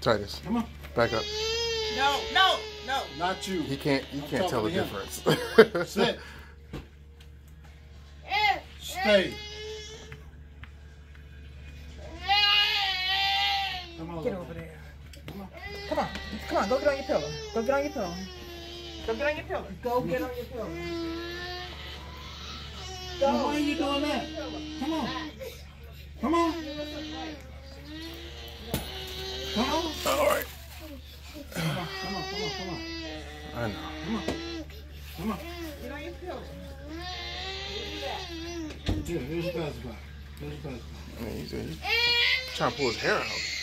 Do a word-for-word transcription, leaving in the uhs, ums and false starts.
Titus. Come on. Back up. No, no, no. Not you. He can't. You I'm can't tell the talking to difference. Sit. Stay. Come on. Get over there. Come on. Come on. Come on. Go get on your pillow. Go get on your pillow. Go get on your pillow. Go get on your pillow. Go. Well, why are you doing that? Come on. Come on. Come on. All right. Come on. Come on. Come on. Come on. I know. Come on. Come on. Get on your pillow. Here, here's the basketball. Here's the basketball. I mean, he's, he's trying to pull his hair out.